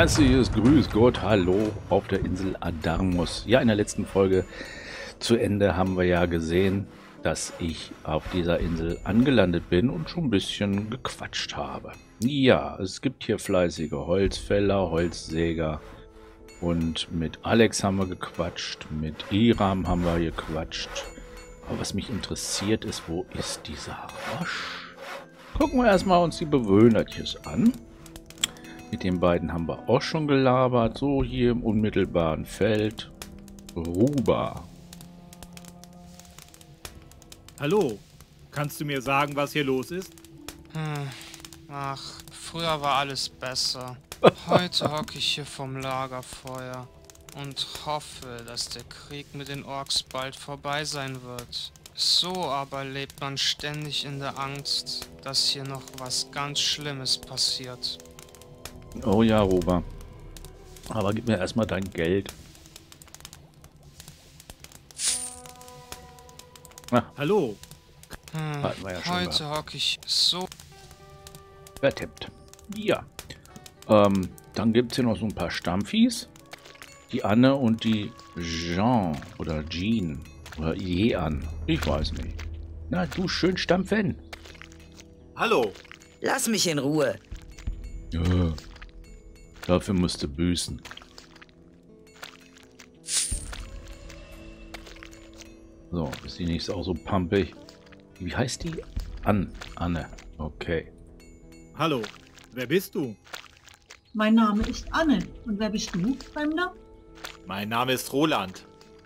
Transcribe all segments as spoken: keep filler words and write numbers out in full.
herzliches Grüß Gott, hallo auf der Insel Adarmus. Ja, in der letzten Folge zu Ende haben wir ja gesehen, dass ich auf dieser Insel angelandet bin und schon ein bisschen gequatscht habe. Ja, es gibt hier fleißige Holzfäller, Holzsäger und mit Alex haben wir gequatscht, mit Iram haben wir gequatscht. Aber was mich interessiert ist, wo ist dieser Rosch? Gucken wir erstmal uns die Bewohnertjes an. Mit den beiden haben wir auch schon gelabert. So, hier im unmittelbaren Feld. Ruba. Hallo, kannst du mir sagen, was hier los ist? Hm. Ach, früher war alles besser. Heute hocke ich hier vom Lagerfeuer und hoffe, dass der Krieg mit den Orks bald vorbei sein wird. So aber lebt man ständig in der Angst, dass hier noch was ganz Schlimmes passiert. Oh ja, Ruba. Aber gib mir erstmal dein Geld. Ah, Hallo, Hm, hatten wir ja schon heute hocke ich so... vertippt. Ja. Ähm, dann gibt es hier noch so ein paar Stammviehs. Die Anne und die Jean oder Jean oder Jean. Ich weiß nicht. Na, du schön stampfen. hallo. Lass mich in Ruhe. Ja. Dafür musst du büßen. So, ist die nächste auch so pampig? Wie heißt die? An, Anne. Okay. Hallo, wer bist du? Mein Name ist Anne. Und wer bist du, Fremder? Mein Name ist Roland.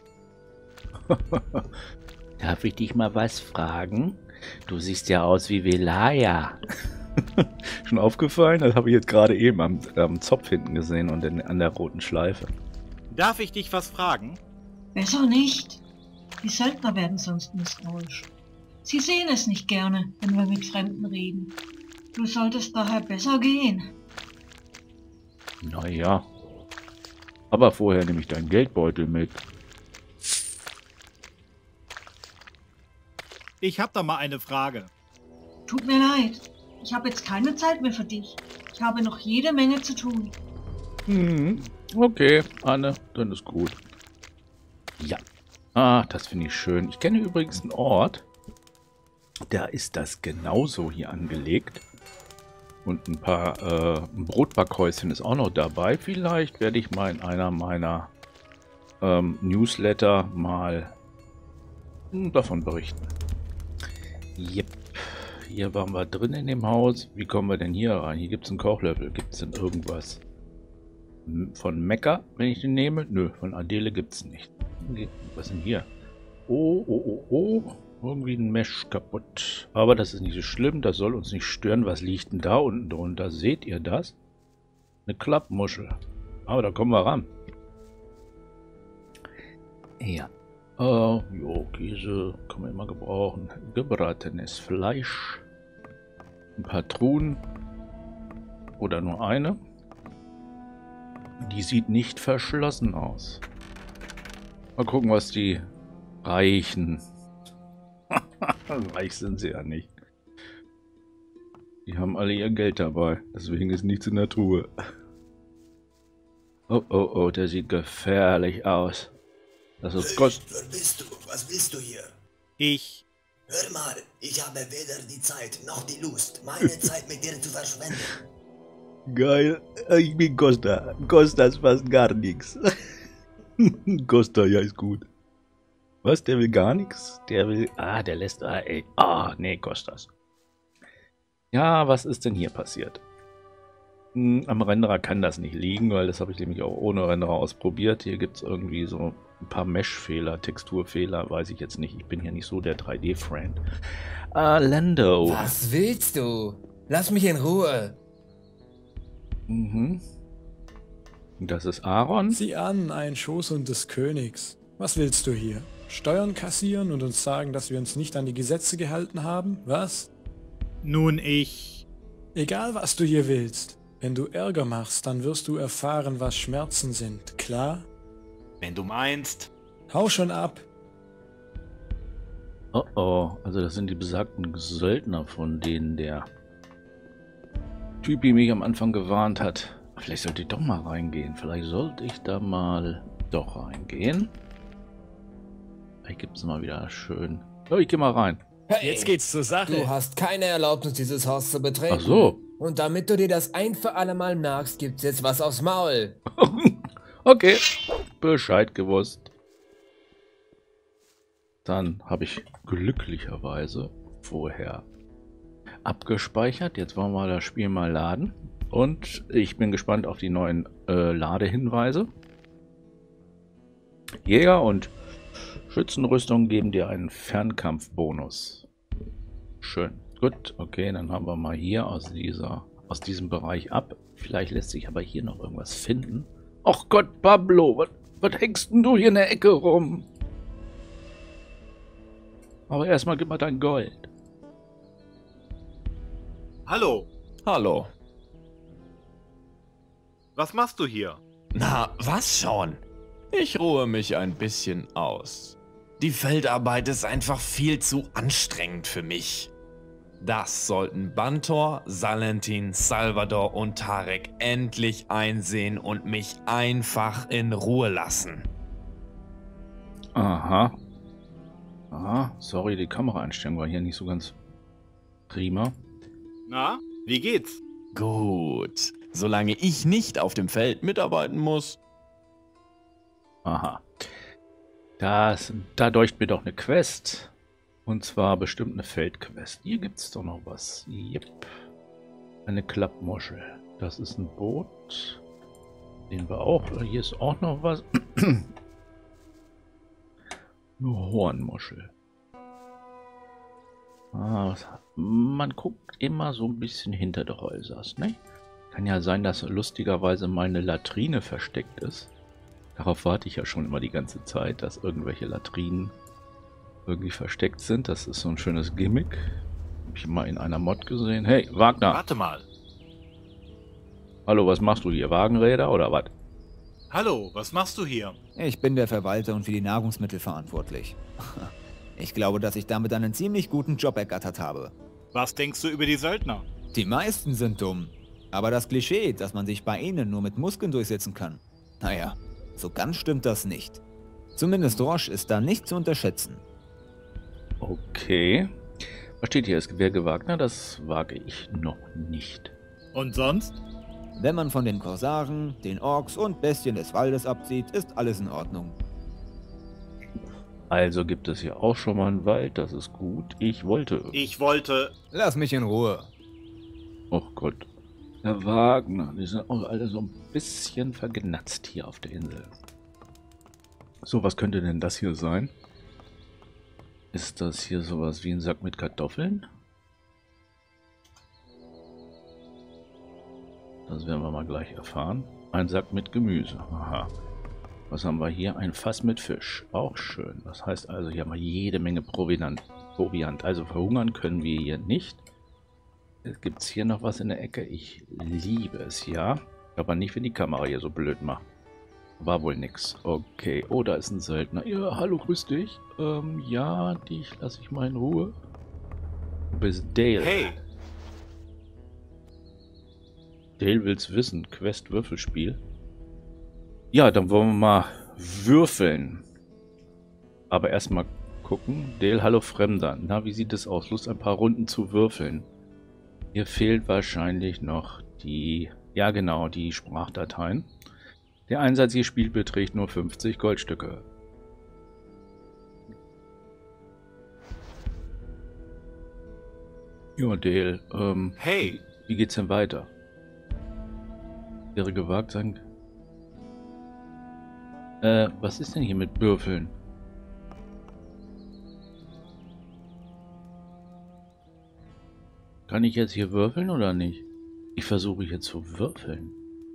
Darf ich dich mal was fragen? Du siehst ja aus wie Velaya. Schon aufgefallen? Das habe ich jetzt gerade eben am, am Zopf hinten gesehen und in, an der roten Schleife. Darf ich dich was fragen? Besser nicht. Die Söldner werden sonst misstrauisch. Sie sehen es nicht gerne, wenn wir mit Fremden reden. Du solltest daher besser gehen. Naja. Aber vorher nehme ich deinen Geldbeutel mit. Ich hab da mal eine Frage. Tut mir leid. Ich habe jetzt keine Zeit mehr für dich. Ich habe noch jede Menge zu tun. Hm, okay, Anne, dann ist gut. Ja. Ah, das finde ich schön. Ich kenne übrigens einen Ort. Da ist das genauso hier angelegt. Und ein paar, äh, ein Brotbackhäuschen ist auch noch dabei. Vielleicht werde ich mal in einer meiner ähm, Newsletter mal hm, davon berichten. Yep. Hier waren wir drin in dem Haus. Wie kommen wir denn hier rein? Hier gibt es einen Kochlöffel. Gibt es denn irgendwas von Mekka, wenn ich den nehme? Nö, von Adele gibt es nicht. Was ist denn hier? Oh, oh, oh, oh. Irgendwie ein Mesh kaputt. Aber das ist nicht so schlimm. Das soll uns nicht stören. Was liegt denn da unten drunter? Seht ihr das? Eine Klappmuschel. Aber da kommen wir ran. Ja. Uh, jo, Käse kann man immer gebrauchen. Gebratenes Fleisch. Ein paar Truhen. Oder nur eine. Die sieht nicht verschlossen aus. Mal gucken, was die Reichen... Reich sind sie ja nicht. Die haben alle ihr Geld dabei. Deswegen ist nichts in der Truhe. Oh, oh, oh, der sieht gefährlich aus. Das ist Hey, Kost. wer bist du? Was willst du hier? Ich. Hör mal, ich habe weder die Zeit noch die Lust, meine Zeit mit dir zu verschwenden. Geil. Ich bin Costa. Costa ist fast gar nichts. Costa, ja, ist gut. Was? Der will gar nichts? Der will... Ah, der lässt... Ah, ey. Ah, nee, Costas. Ja, was ist denn hier passiert? Hm, am Renderer kann das nicht liegen, weil das habe ich nämlich auch ohne Renderer ausprobiert. Hier gibt es irgendwie so ein paar Mesh-Fehler, Texturfehler, weiß ich jetzt nicht. Ich bin hier nicht so der drei D-Friend. Ah, Lando. Was willst du? Lass mich in Ruhe. Mhm. Das ist Aaron. Sieh an, ein Schoßhund des Königs. Was willst du hier? Steuern kassieren und uns sagen, dass wir uns nicht an die Gesetze gehalten haben? Was? Nun, ich... Egal, was du hier willst. Wenn du Ärger machst, dann wirst du erfahren, was Schmerzen sind. Klar? Wenn du meinst... Hau schon ab. Oh oh, also das sind die besagten Söldner, von denen der Typi mich am Anfang gewarnt hat. Vielleicht sollte ich doch mal reingehen. Vielleicht sollte ich da mal doch reingehen. Vielleicht gibt es mal wieder schön... Oh, ich gehe mal rein. Hey, Jetzt geht's zur Sache. du hast keine Erlaubnis, dieses Haus zu betreten. Ach so. Und damit du dir das ein für alle Mal merkst, gibt's jetzt was aufs Maul. Okay. Bescheid gewusst. Dann habe ich glücklicherweise vorher abgespeichert. Jetzt wollen wir das Spiel mal laden. Und ich bin gespannt auf die neuen äh, Ladehinweise. Jäger und Schützenrüstung geben dir einen Fernkampfbonus. Schön. Gut, okay, dann haben wir mal hier aus dieser, aus diesem Bereich ab. Vielleicht lässt sich aber hier noch irgendwas finden. Ach Gott, Pablo, was, was hängst denn du hier in der Ecke rum? Aber erstmal gib mal dein Gold. Hallo, Hallo. was machst du hier? Na, was schon? Ich ruhe mich ein bisschen aus. Die Feldarbeit ist einfach viel zu anstrengend für mich. Das sollten Bantor, Salentin, Salvador und Tarek endlich einsehen und mich einfach in Ruhe lassen. Aha. Ah, sorry, die Kameraeinstellung war hier nicht so ganz prima. Na, wie geht's? Gut, solange ich nicht auf dem Feld mitarbeiten muss. Aha. Das, da deucht mir doch eine Quest. Und zwar bestimmt eine Feldquest. Hier gibt es doch noch was. Yep. Eine Klappmuschel. Das ist ein Boot. Sehen wir auch. Hier ist auch noch was. Eine Hornmuschel. Ah, man guckt immer so ein bisschen hinter der Häusers, ne? Kann ja sein, dass lustigerweise mal eine Latrine versteckt ist. Darauf warte ich ja schon immer die ganze Zeit, dass irgendwelche Latrinen irgendwie versteckt sind. Das ist so ein schönes Gimmick. Hab ich mal in einer Mod gesehen. Hey, Wagner! Warte mal. Hallo, was machst du hier? Wagenräder oder was? Hallo, was machst du hier? Ich bin der Verwalter und für die Nahrungsmittel verantwortlich. Ich glaube, dass ich damit einen ziemlich guten Job ergattert habe. Was denkst du über die Söldner? Die meisten sind dumm. Aber das Klischee, dass man sich bei ihnen nur mit Muskeln durchsetzen kann, naja, so ganz stimmt das nicht. Zumindest Roche ist da nicht zu unterschätzen. Okay. Was steht hier? Das Gewehr Wagner? Das wage ich noch nicht. Und sonst? Wenn man von den Korsaren, den Orks und Bestien des Waldes absieht, ist alles in Ordnung. Also gibt es hier auch schon mal einen Wald. Das ist gut. Ich wollte... Ich wollte... Lass mich in Ruhe. Oh Gott. Der Wagner. Die sind auch alle so ein bisschen vergnatzt hier auf der Insel. So, was könnte denn das hier sein? Ist das hier sowas wie ein Sack mit Kartoffeln? Das werden wir mal gleich erfahren. Ein Sack mit Gemüse. Aha. Was haben wir hier? Ein Fass mit Fisch. Auch schön. Das heißt also, hier haben wir jede Menge Proviant. Proviant. Also verhungern können wir hier nicht. Gibt es hier noch was in der Ecke? Ich liebe es, ja. Aber nicht, wenn die Kamera hier so blöd macht. War wohl nix. Okay. Oh, da ist ein Söldner. Ja, hallo, grüß dich. Ähm, ja, dich lasse ich mal in Ruhe. Du bist Dale. Hey! Dale will's wissen. Quest Würfelspiel. Ja, dann wollen wir mal würfeln. Aber erstmal gucken. Dale, hallo Fremder. Na, wie sieht es aus? Lust, ein paar Runden zu würfeln. Hier fehlt wahrscheinlich noch die... Ja, genau, die Sprachdateien. Der Einsatz je spielt beträgt nur fünfzig Goldstücke. Ja, Dale, ähm... Hey! Wie, wie geht's denn weiter? Wäre gewagt sagen... Äh, was ist denn hier mit Würfeln? Kann ich jetzt hier würfeln oder nicht? Ich versuche hier zu würfeln.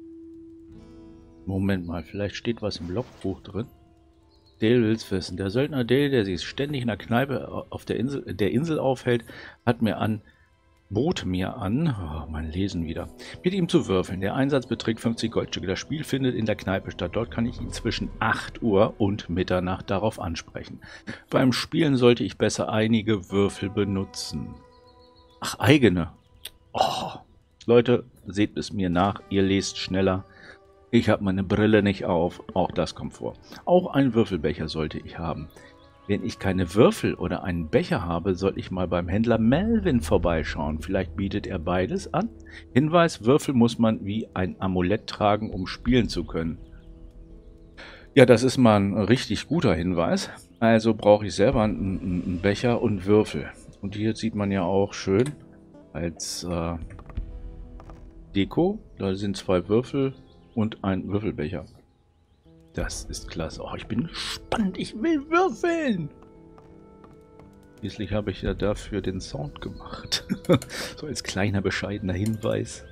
Moment mal, vielleicht steht was im Logbuch drin. Dale will's wissen. Der Söldner Dale, der sich ständig in der Kneipe auf der Insel, der Insel aufhält, hat mir an, bot mir an, oh, mein Lesen wieder, mit ihm zu würfeln. Der Einsatz beträgt fünfzig Goldstücke. Das Spiel findet in der Kneipe statt. Dort kann ich ihn zwischen acht Uhr und Mitternacht darauf ansprechen. Beim Spielen sollte ich besser einige Würfel benutzen. Ach, eigene. Oh, Leute, seht es mir nach, ihr lest schneller. Ich habe meine Brille nicht auf, auch das kommt vor. Auch einen Würfelbecher sollte ich haben. Wenn ich keine Würfel oder einen Becher habe, sollte ich mal beim Händler Melvin vorbeischauen. Vielleicht bietet er beides an. Hinweis, Würfel muss man wie ein Amulett tragen, um spielen zu können. Ja, das ist mal ein richtig guter Hinweis. Also brauche ich selber einen, einen Becher und Würfel. Und hier sieht man ja auch schön als äh, Deko. Da sind zwei Würfel und ein Würfelbecher. Das ist klasse. Oh, ich bin gespannt. Ich will würfeln. Schließlich habe ich ja dafür den Sound gemacht. So als kleiner, bescheidener Hinweis.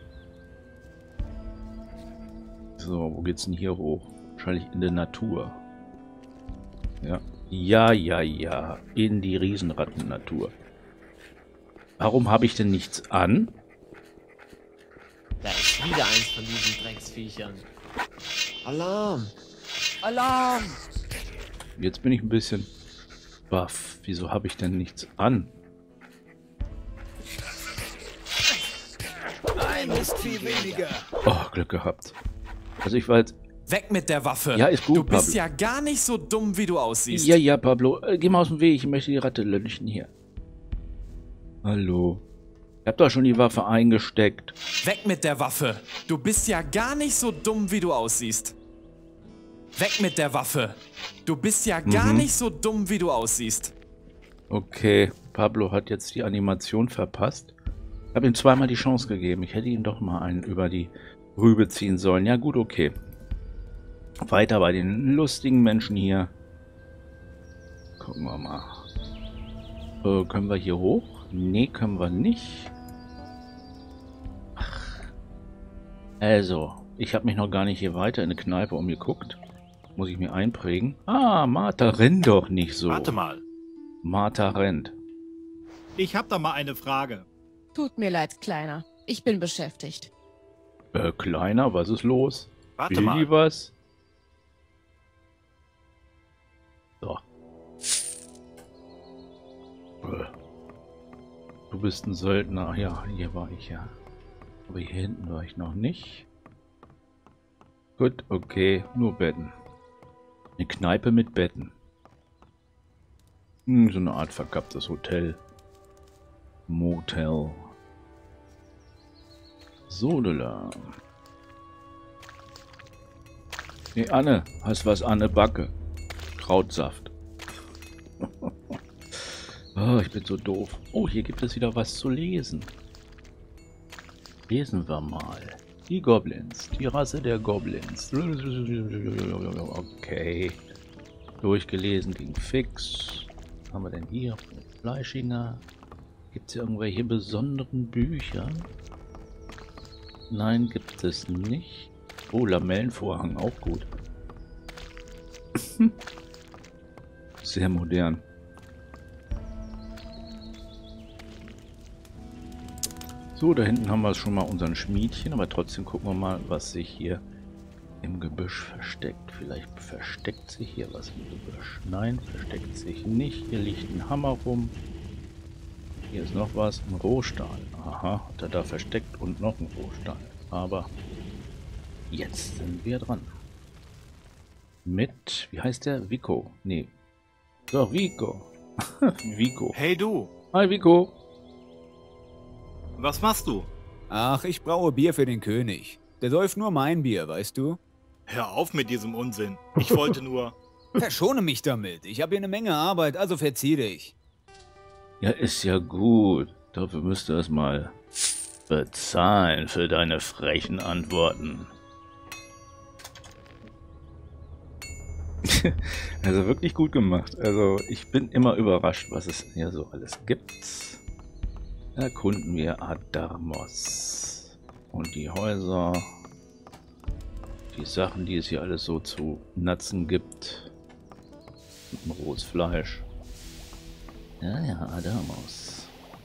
So, wo geht's denn hier hoch? Wahrscheinlich in der Natur. Ja. Ja, ja, ja. In die Riesenratten-Natur. Warum habe ich denn nichts an? Da ist wieder eins von diesen Drecksviechern. Alarm! Alarm! Jetzt bin ich ein bisschen baff. Wieso habe ich denn nichts an? Ein Mistvieh weniger. Oh, Glück gehabt. Also ich war jetzt... Weg mit der Waffe. Ja, ist gut, Du bist Pablo. ja gar nicht so dumm, wie du aussiehst. Ja, ja, Pablo. Äh, geh mal aus dem Weg. Ich möchte die Ratte lünchen hier. Hallo. Ich hab doch schon die Waffe eingesteckt. Weg mit der Waffe. Du bist ja gar nicht so dumm, wie du aussiehst. Weg mit der Waffe. Du bist ja gar Mhm. nicht so dumm, wie du aussiehst. Okay, Pablo hat jetzt die Animation verpasst. Ich habe ihm zweimal die Chance gegeben. Ich hätte ihm doch mal einen über die Rübe ziehen sollen. Ja gut, okay. Weiter bei den lustigen Menschen hier. Gucken wir mal. Äh, können wir hier hoch? Nee, können wir nicht. Ach. Also, ich habe mich noch gar nicht hier weiter in eine Kneipe umgeguckt. Muss ich mir einprägen. Ah, Martha, renn doch nicht so. Warte mal. Martha rennt. Ich hab da mal eine Frage. Tut mir leid, Kleiner. Ich bin beschäftigt. Äh, Kleiner, was ist los? Warte Will mal. die was? So. Äh. Du bist ein Söldner. Ja, hier war ich ja. Aber hier hinten war ich noch nicht. Gut, okay. Nur Betten. Eine Kneipe mit Betten. Hm, so eine Art verkapptes Hotel. Motel. Sodala. Nee, Anne. Hast was an der Backe? Krautsaft. Oh, ich bin so doof. Oh, hier gibt es wieder was zu lesen. Lesen wir mal. Die Goblins. Die Rasse der Goblins. Okay. Durchgelesen ging fix. Was haben wir denn hier? Fleischinger. Gibt es hier irgendwelche besonderen Bücher? Nein, gibt es nicht. Oh, Lamellenvorhang, auch gut. Sehr modern. So, da hinten haben wir schon mal unseren Schmiedchen, aber trotzdem gucken wir mal, was sich hier im Gebüsch versteckt. Vielleicht versteckt sich hier was im Gebüsch. Nein, versteckt sich nicht. Hier liegt ein Hammer rum. Hier ist noch was, ein Rohstahl. Aha, hat er da versteckt und noch ein Rohstahl. Aber jetzt sind wir dran. Mit, wie heißt der? Vico. Nee. Doch, Vico. Vico. Hey du, Hi, Vico. was machst du? Ach, ich braue Bier für den König. Der säuft nur mein Bier, weißt du? Hör auf mit diesem Unsinn. Ich wollte nur... Verschone mich damit. Ich habe hier eine Menge Arbeit, also verzieh dich. Ja, ist ja gut. Dafür müsst ihr es mal bezahlen für deine frechen Antworten. Also wirklich gut gemacht. Also ich bin immer überrascht, was es hier so alles gibt. Erkunden wir Adarmos. Und die Häuser. Die Sachen, die es hier alles so zu natzen gibt. Und ein rohes Fleisch. Ja, ja, Adarmos.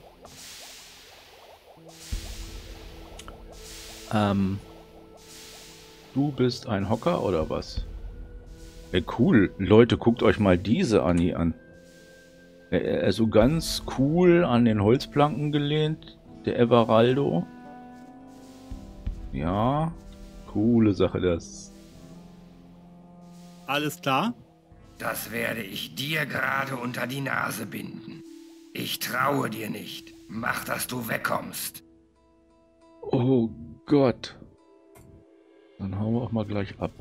Ähm. Du bist ein Hocker oder was? Ey, cool. Leute, guckt euch mal diese Annie an. Also ganz cool an den Holzplanken gelehnt. Der Everaldo. Ja, coole Sache das. Alles klar? Das werde ich dir gerade unter die Nase binden. Ich traue dir nicht. Mach, dass du wegkommst. Oh Gott. Dann hauen wir auch mal gleich ab.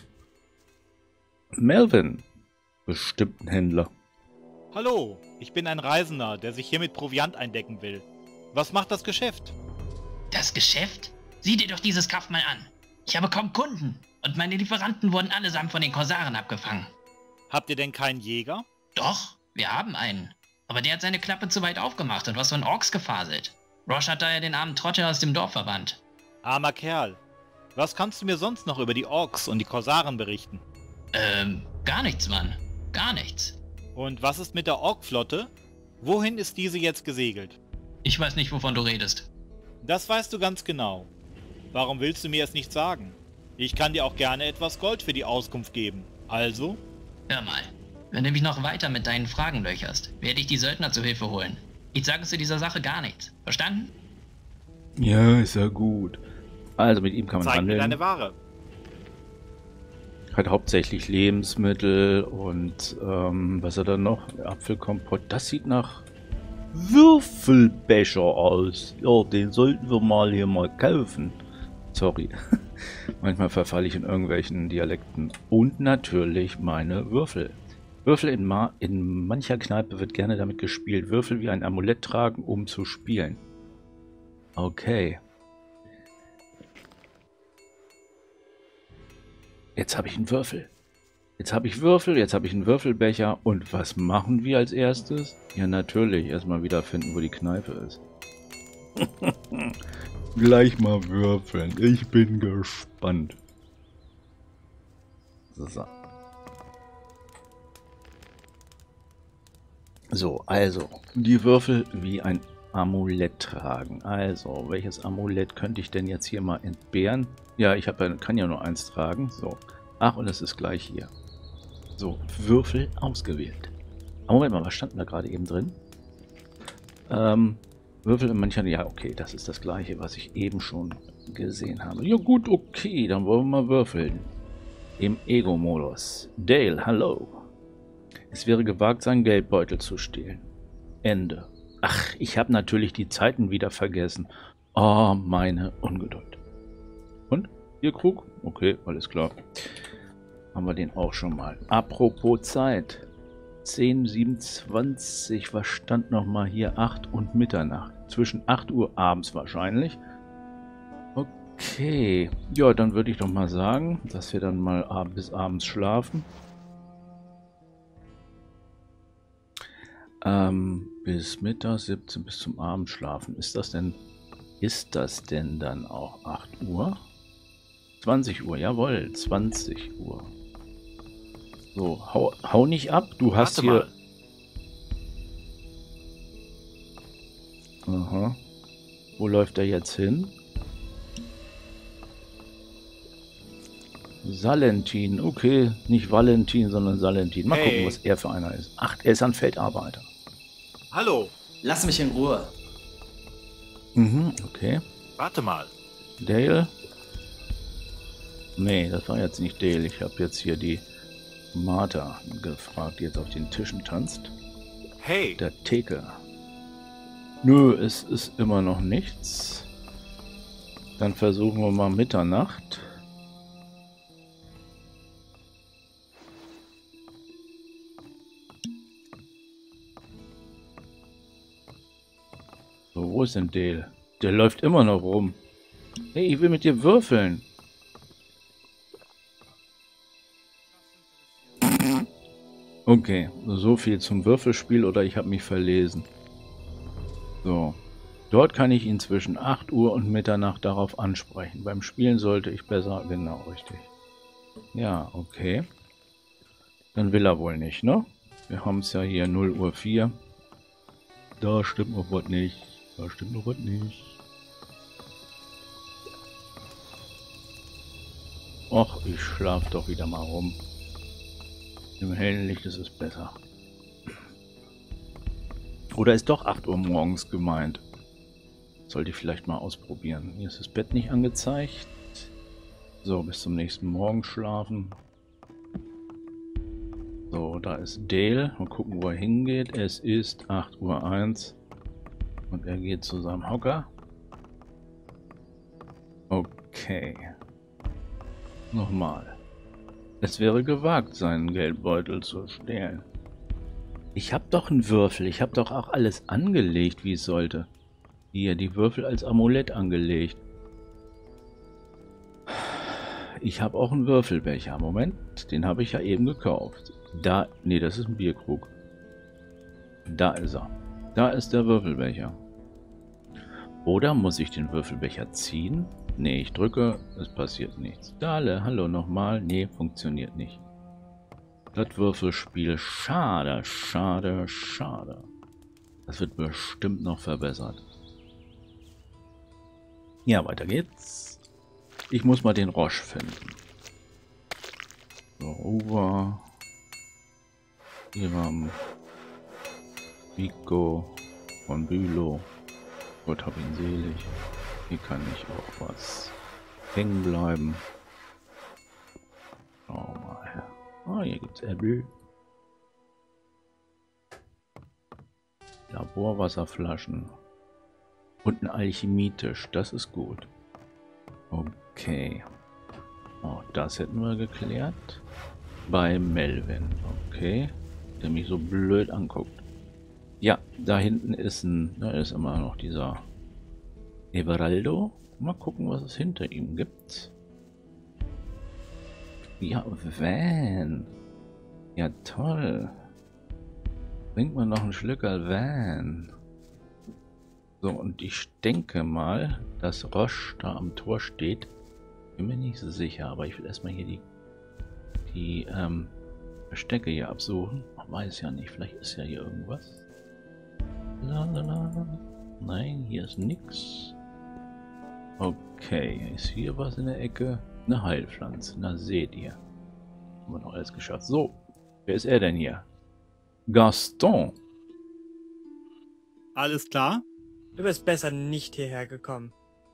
Melvin. Bestimmt ein Händler. Hallo, ich bin ein Reisender, der sich hier mit Proviant eindecken will. Was macht das Geschäft? Das Geschäft? Sieh dir doch dieses Kaff mal an. Ich habe kaum Kunden und meine Lieferanten wurden allesamt von den Korsaren abgefangen. Habt ihr denn keinen Jäger? Doch, wir haben einen. Aber der hat seine Klappe zu weit aufgemacht und was von Orks gefaselt. Rosh hat daher den armen Trottel aus dem Dorf verbannt. Armer Kerl. Was kannst du mir sonst noch über die Orks und die Korsaren berichten? Ähm, gar nichts, Mann. Gar nichts. Und was ist mit der Ork-Flotte? Wohin ist diese jetzt gesegelt? Ich weiß nicht, wovon du redest. Das weißt du ganz genau. Warum willst du mir es nicht sagen? Ich kann dir auch gerne etwas Gold für die Auskunft geben. Also? Hör mal, wenn du mich noch weiter mit deinen Fragen löcherst, werde ich die Söldner zu Hilfe holen. Ich sage zu dieser Sache gar nichts. Verstanden? Ja, ist ja gut. Also mit ihm kann man Zeig handeln. mir deine Ware. Hat hauptsächlich Lebensmittel und ähm, was hat er noch? Apfelkompott. Das sieht nach Würfelbecher aus. Ja, den sollten wir mal hier mal kaufen. Sorry. Manchmal verfalle ich in irgendwelchen Dialekten. Und natürlich meine Würfel. Würfel in, Ma in mancher Kneipe wird gerne damit gespielt. Würfel wie ein Amulett tragen, um zu spielen. Okay. Jetzt habe ich einen Würfel. Jetzt habe ich Würfel, jetzt habe ich einen Würfelbecher. Und was machen wir als erstes? Ja, natürlich. Erstmal wieder finden, wo die Kneipe ist. Gleich mal würfeln. Ich bin gespannt. So. So, also. Die Würfel wie ein Amulett tragen. Also, welches Amulett könnte ich denn jetzt hier mal entbehren? Ja, ich hab ja, kann ja nur eins tragen. So. Ach, und es ist gleich hier. So, Würfel ausgewählt. Aber Moment mal, was stand da gerade eben drin? Ähm, Würfel in mancher... Ja, okay, das ist das gleiche, was ich eben schon gesehen habe. Ja gut, okay, dann wollen wir mal würfeln. Im Ego-Modus. Dale, hallo. Es wäre gewagt, seinen Geldbeutel zu stehlen. Ende. Ach, ich habe natürlich die Zeiten wieder vergessen. Oh, meine Ungeduld. Und? Ihr Krug? Okay, alles klar. Haben wir den auch schon mal. Apropos Zeit. zehn siebenundzwanzig, was stand nochmal hier? acht und Mitternacht. Zwischen acht Uhr abends wahrscheinlich. Okay. Ja, dann würde ich doch mal sagen, dass wir dann mal ab bis abends schlafen. Ähm, bis Mittag, siebzehn bis zum Abend schlafen. Ist das denn, ist das denn dann auch acht Uhr? zwanzig Uhr, jawohl, zwanzig Uhr. So, hau, hau nicht ab, du hast Warte hier... mal. Aha. Wo läuft er jetzt hin? Salentin, okay, nicht Valentin, sondern Salentin. Mal Hey. gucken, was er für einer ist. Ach, er ist ein Feldarbeiter. Hallo. Lass mich in Ruhe. Mhm, okay. Warte mal. Dale? Nee, das war jetzt nicht Dale. Ich habe jetzt hier die Martha gefragt, die jetzt auf den Tischen tanzt. Hey. Der Theke. Nö, es ist immer noch nichts. Dann versuchen wir mal Mitternacht. So, wo ist denn Dale? Der läuft immer noch rum. Hey, ich will mit dir würfeln. Okay, so viel zum Würfelspiel oder ich habe mich verlesen. So, dort kann ich ihn zwischen acht Uhr und Mitternacht darauf ansprechen. Beim Spielen sollte ich besser... Genau, richtig. Ja, okay. Dann will er wohl nicht, ne? Wir haben es ja hier null Uhr vier. Da stimmt noch was nicht. Da stimmt noch was nicht. Och, ich schlaf doch wieder mal rum. Im hellen Licht ist es besser. Oder ist doch acht Uhr morgens gemeint? Sollte ich vielleicht mal ausprobieren. Hier ist das Bett nicht angezeigt. So, bis zum nächsten Morgen schlafen. So, da ist Dale. Mal gucken, wo er hingeht. Es ist acht Uhr eins. Und er geht zu seinem Hocker. Okay. Nochmal. Es wäre gewagt, seinen Geldbeutel zu stehlen. Ich habe doch einen Würfel. Ich habe doch auch alles angelegt, wie es sollte. Hier, die Würfel als Amulett angelegt. Ich habe auch einen Würfelbecher. Moment, den habe ich ja eben gekauft. Da, nee, das ist ein Bierkrug. Da ist er. Da ist der Würfelbecher. Oder muss ich den Würfelbecher ziehen? Nee, ich drücke, es passiert nichts. Dale, hallo nochmal. Nee, funktioniert nicht. Das Würfelspiel, schade, schade, schade. Das wird bestimmt noch verbessert. Ja, weiter geht's. Ich muss mal den Roche finden. So, Uwe. Iram. Vico. Von Bülow. Gott hab ihn selig. Hier kann ich auch was hängen bleiben. Schau mal her. Ah, hier gibt's Äpfel. Laborwasserflaschen. Und ein Alchemietisch. Das ist gut. Okay. Oh, das hätten wir geklärt. Bei Melvin. Okay. Der mich so blöd anguckt. Ja, da hinten ist ein... Da ist immer noch dieser... Everaldo. Mal gucken, was es hinter ihm gibt. Ja, Van. Ja, toll. Bringt man noch einen Schlückerl Van. So, und ich denke mal, dass Roche da am Tor steht. Bin mir nicht so sicher, aber ich will erstmal hier die, die ähm, Verstecke hier absuchen. Ich weiß ja nicht, vielleicht ist ja hier irgendwas. Lalala. Nein, hier ist nix. Okay, ist hier was in der Ecke? Eine Heilpflanze, na seht ihr. Haben wir noch alles geschafft. So, wer ist er denn hier? Gaston. Alles klar? Du bist besser nicht hierher gekommen.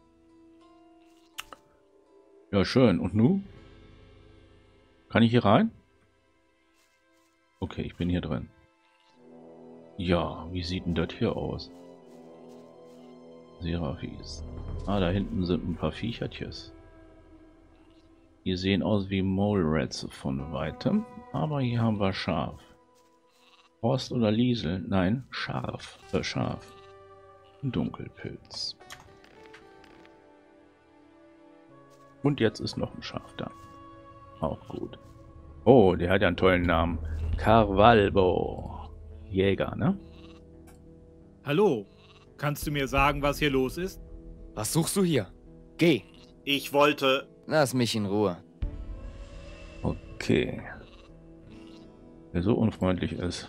Ja, schön. Und nu? Kann ich hier rein? Okay, ich bin hier drin. Ja, wie sieht denn das hier aus? Seraphis. Ah, da hinten sind ein paar Viechertjes. Die sehen aus wie Mole Rats von weitem, aber hier haben wir Schaf. Horst oder Liesel? Nein, Schaf. Äh, Schaf. Dunkelpilz. Und jetzt ist noch ein Schaf da. Auch gut. Oh, der hat ja einen tollen Namen. Carvalho. Jäger, ne? Hallo. Kannst du mir sagen, was hier los ist? Was suchst du hier? Geh. Ich wollte... Lass mich in Ruhe. Okay. Wer so unfreundlich ist.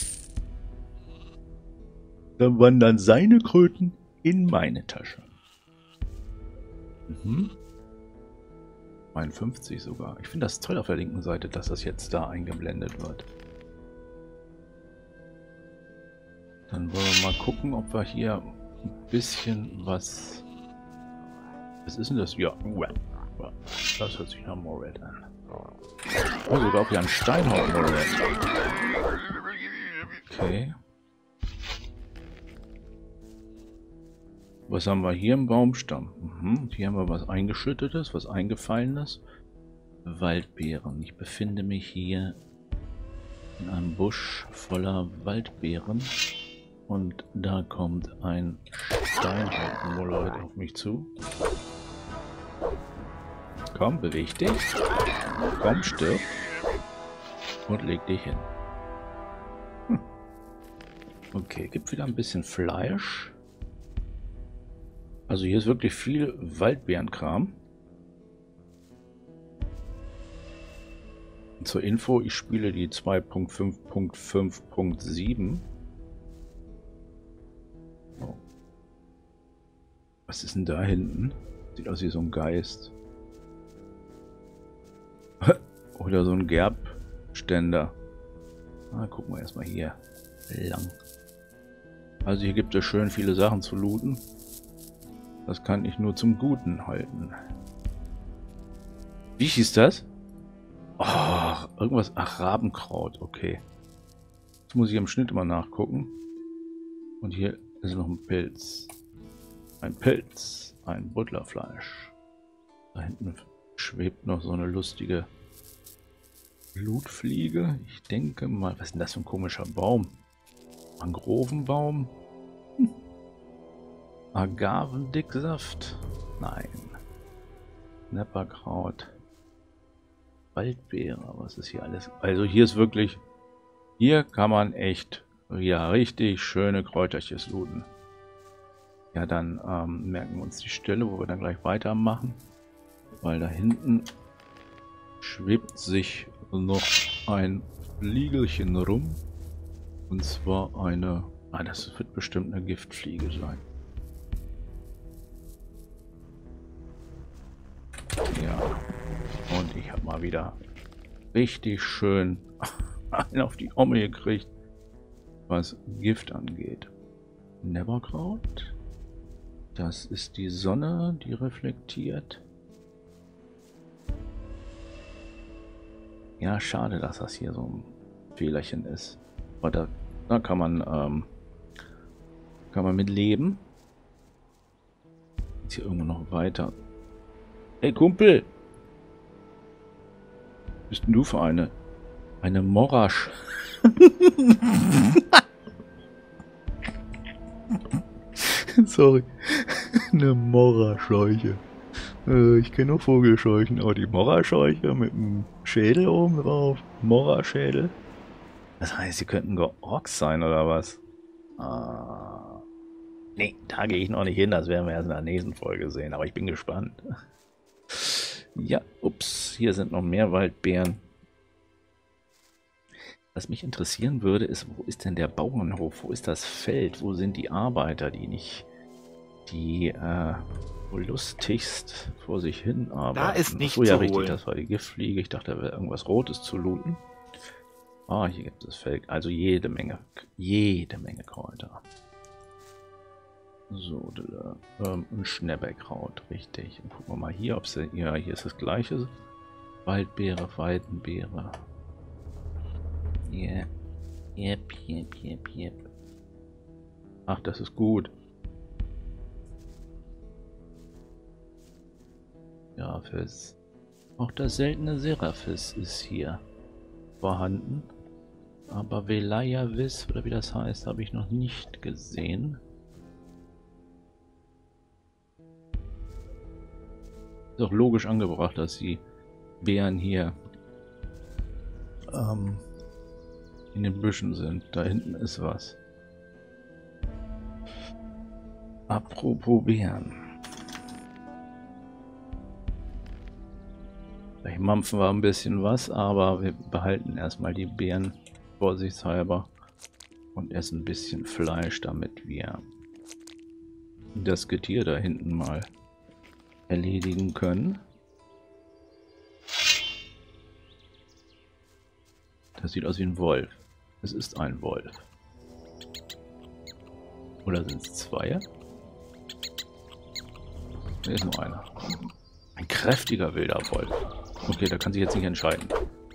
Dann wandern seine Kröten in meine Tasche. Mhm. einundfünfzig sogar. Ich finde das toll auf der linken Seite, dass das jetzt da eingeblendet wird. Dann wollen wir mal gucken, ob wir hier ein bisschen was... Was ist denn das? Ja, das hört sich nach Morat an. Oh, sogar auch hier ein Steinhaufen Morat. Okay. Was haben wir hier im Baumstamm? Mhm. Hier haben wir was Eingeschüttetes, was Eingefallenes. Waldbeeren. Ich befinde mich hier in einem Busch voller Waldbeeren. Und da kommt ein Steinhaufen auf mich zu. Komm, beweg dich. Komm, stirb. Und leg dich hin. Hm. Okay, gibt wieder ein bisschen Fleisch. Also hier ist wirklich viel Waldbeerenkram. Und zur Info, ich spiele die zwei Punkt fünf Punkt fünf Punkt sieben. Oh. Was ist denn da hinten? Sieht aus wie so ein Geist. Oder so ein Gerbständer. Ah, gucken wir erstmal hier lang. Also hier gibt es schön viele Sachen zu looten. Das kann ich nur zum Guten halten. Wie hieß das? Oh, irgendwas. Ach, Rabenkraut. Okay. Jetzt muss ich im Schnitt immer nachgucken. Und hier ist noch ein Pilz. Ein Pilz. Ein Butlerfleisch. Da hinten schwebt noch so eine lustige Blutfliege. Ich denke mal, was ist denn das für ein komischer Baum? Mangrovenbaum? Hm. Agavendicksaft? Nein. Nepperkraut. Waldbeere. Was ist hier alles? Also hier ist wirklich... Hier kann man echt ja richtig schöne Kräuterches looten. Ja, dann ähm, merken wir uns die Stelle, wo wir dann gleich weitermachen. Weil da hinten schwebt sich noch ein Fliegelchen rum. Und zwar eine... Ah, das wird bestimmt eine Giftfliege sein. Ja. Und ich habe mal wieder richtig schön einen auf die Omme gekriegt, was Gift angeht. Neverkraut. Das ist die Sonne, die reflektiert. Ja, schade, dass das hier so ein Fehlerchen ist. Aber da, da kann man ähm, kann man mit leben. Jetzt hier irgendwo noch weiter. Hey Kumpel! Was bist denn du für eine? Eine Morasch. Sorry. Eine Morascheuche. Äh, ich kenne nur Vogelscheuchen, aber die Morascheuche mit einem Schädel oben drauf. Moraschädel. Das heißt, sie könnten Orks sein oder was? Ah. Nee, da gehe ich noch nicht hin. Das werden wir erst in der nächsten Folge sehen. Aber ich bin gespannt. Ja, ups. Hier sind noch mehr Waldbeeren. Was mich interessieren würde, ist, wo ist denn der Bauernhof? Wo ist das Feld? Wo sind die Arbeiter, die nicht, die äh, wohl lustigst vor sich hin arbeiten? Da ist nichts Ach so, ja, zu richtig, holen. das war die Giftfliege. Ich dachte, da wäre irgendwas Rotes zu looten. Ah, hier gibt es Feld. Also jede Menge, jede Menge Kräuter. So, ähm, ein Schnäbberkraut, richtig. Und gucken wir mal hier, ob sie, ja, hier ist das gleiche. Waldbeere, Weidenbeere. Yeah. Yep, yep, yep, yep. Ach, das ist gut. Ja, Seraphis. Auch das seltene Seraphis ist hier vorhanden. Aber Velayavis, oder wie das heißt, habe ich noch nicht gesehen. Ist auch logisch angebracht, dass die Bären hier ähm, in den Büschen sind. Da hinten ist was. Apropos Bären. Vielleicht mampfen wir ein bisschen was, aber wir behalten erstmal die Beeren vorsichtshalber und essen ein bisschen Fleisch, damit wir das Getier da hinten mal erledigen können. Das sieht aus wie ein Wolf. Es ist ein Wolf. Oder sind es zwei? Hier ist nur einer. Ein kräftiger wilder Wolf. Okay, da kann sich jetzt nicht entscheiden.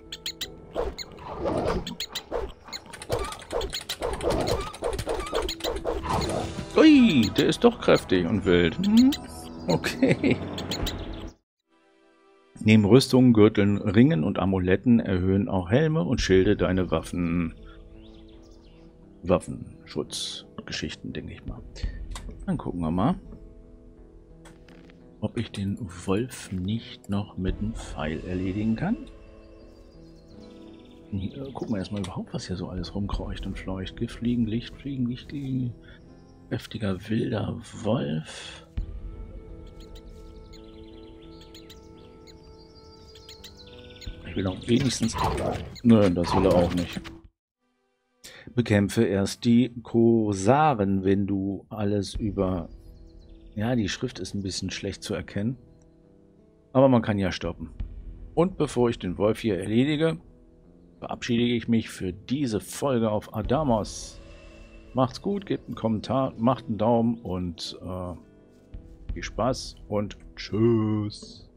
Ui, der ist doch kräftig und wild. Hm? Okay. Neben Rüstungen, Gürteln, Ringen und Amuletten erhöhen auch Helme und Schilde deine Waffen. Waffenschutzgeschichten, denke ich mal. Dann gucken wir mal, ob ich den Wolf nicht noch mit einem Pfeil erledigen kann. Hier, gucken wir erstmal überhaupt, was hier so alles rumkreucht und fleucht. Giftfliegen, Lichtfliegen, Lichtfliegen, kräftiger wilder Wolf. Ich will auch wenigstens... Nö, das will er auch nicht. Bekämpfe erst die Korsaren, wenn du alles über... Ja, die Schrift ist ein bisschen schlecht zu erkennen. Aber man kann ja stoppen. Und bevor ich den Wolf hier erledige, verabschiede ich mich für diese Folge auf Adamos. Macht's gut, gebt einen Kommentar, macht einen Daumen und äh, Viel Spaß und tschüss.